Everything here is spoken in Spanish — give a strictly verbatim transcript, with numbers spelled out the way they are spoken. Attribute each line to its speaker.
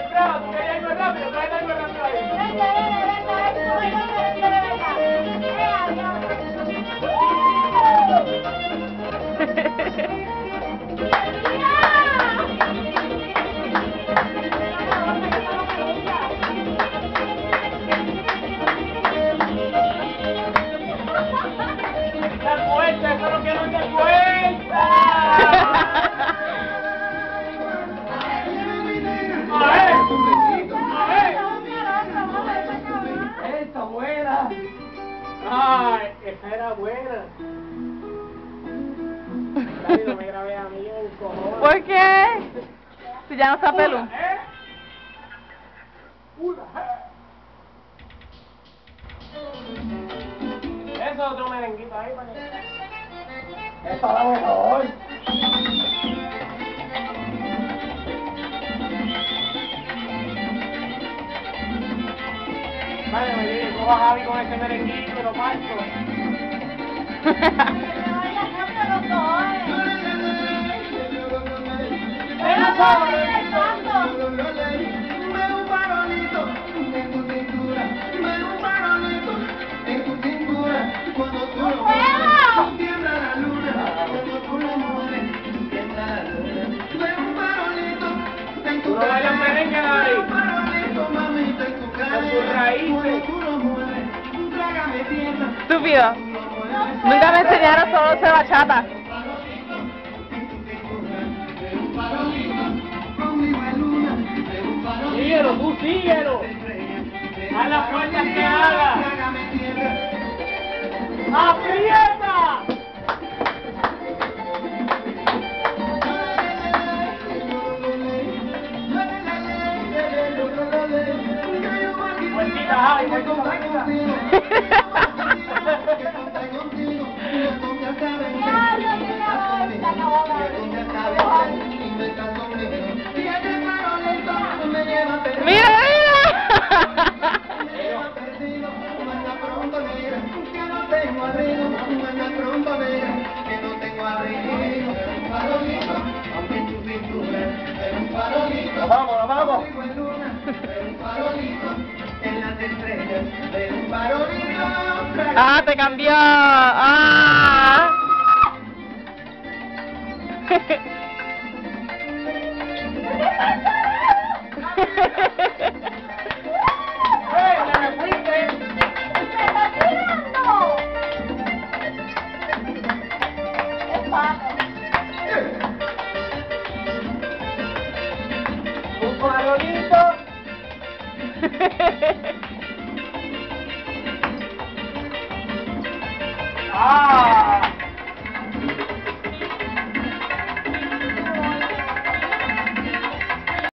Speaker 1: prueba, tú querías irme rápido, tráete algo rápido ahí.
Speaker 2: Vente, vente, vente, vente, vente, vente, vente,
Speaker 1: ¡Da vuelta! ¡Eso no quiero dar vuelta! ¡A ver! ¡A ver! ¡Esta buena! ¡Ay! ¡Esa era buena! Dale, no me grabé a mí en cojones.
Speaker 3: ¿Por qué? Si ya no está pelo.
Speaker 1: Una, ¿eh? Una, ¿eh? Eso es otro merenguito ahí para que... ¡Esta es la mejor! Vale, me digo, cojo a Javi con ese merenguito y lo parto. Tú no bailas merengue, Javi. Con tus raíces.
Speaker 3: Estúpido. Nunca me enseñaron solo hacer bachata.
Speaker 1: Síguelo, tú síguelo. A las puertas que haga. ¡Aprieta! Vueltita, Javi, vueltita.
Speaker 3: ¡Mira, mira!
Speaker 1: ¡Vamos, vamos!
Speaker 3: Ah, te cambió. Ah.
Speaker 1: ¡Eh, te me fuiste!
Speaker 2: ¡Me está tirando! Es pato.
Speaker 1: Un farolito. ¡Ah!